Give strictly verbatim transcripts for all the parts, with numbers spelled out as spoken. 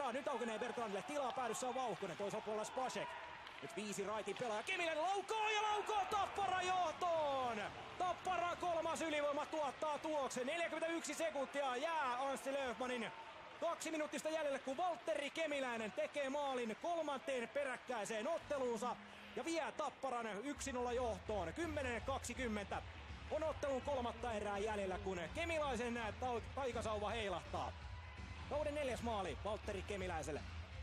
Bertrand, nyt aukenee Bertrandille tilaa, päädyssä on Vauhkonen, toisella puolella Spacek. Nyt viisi raitin pelaaja, Kemiläinen laukoo ja laukoo Tappara johtoon! Tappara kolmas ylivoima tuottaa tuloksen, neljäkymmentäyksi sekuntia jää Anssi Löfmanin kaksi minuuttista jäljelle, kun Valtteri Kemiläinen tekee maalin kolmanteen peräkkäiseen otteluunsa ja vie Tapparan yksi nolla johtoon. kymmenen kaksikymmentä on ottelun kolmatta erää jäljellä, kun Kemiläisen taikasauva heilahtaa. Kauden neljäs maali Valtteri Kemiläiselle.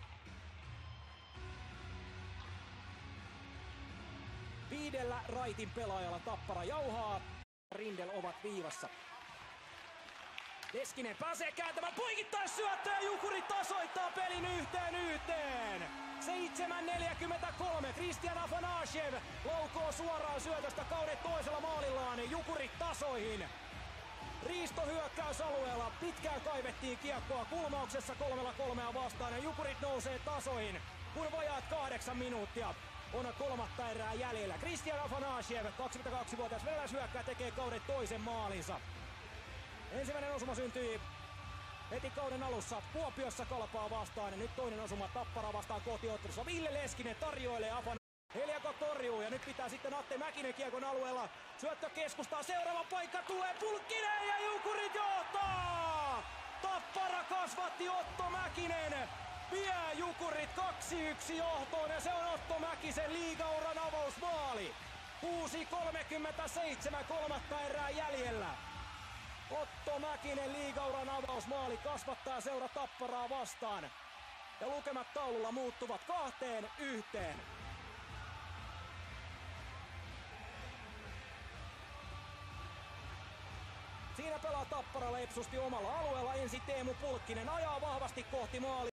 Viidellä raitin pelaajalla Tappara jauhaa. Rindel ovat viivassa. Leskinen pääsee kääntämään poikittais-syöttö ja Jukuri tasoittaa pelin yhteen yhteen. seitsemän neljäkymmentäkolme. Kristian Afanasjev laukoo suoraan syötöstä kauden toisella maalillaan Jukurit tasoihin. Riisto hyökkäysalueella. Pitkään kaivettiin kiekkoa kulmauksessa kolmella kolmea vastaan ja Jukurit nousee tasoihin, kun vajaat kahdeksan minuuttia on kolmatta erää jäljellä. Kristian Afanasjev, kaksikymmentäkaksivuotias venäläishyökkääjä, tekee kauden toisen maalinsa. Ensimmäinen osuma syntyi heti kauden alussa Kuopiossa Kalpaa vastaan ja nyt toinen osuma Tappara vastaan kotiottelussa. Ville Leskinen tarjoilee Afan. Heliako torjuu ja nyt pitää sitten Atte Mäkinen kiekon alueella. Syöttö keskustaa, seuraava paikka tulee Pulkkinen ja Jukurit johtaa! Tappara kasvatti, Otto Mäkinen vie Jukurit kaksi yksi johtoon ja se on Otto Mäkisen liigauran avausmaali. kuusi kolmekymmentäseitsemän kolmatta erää jäljellä. Otto Mäkinen liigauran avausmaali kasvattaa seura Tapparaa vastaan. Ja lukemat taululla muuttuvat kahteen yhteen. Siinä pelaa Tappara lepsusti omalla alueella. Ensin Teemu Pulkkinen ajaa vahvasti kohti maalia.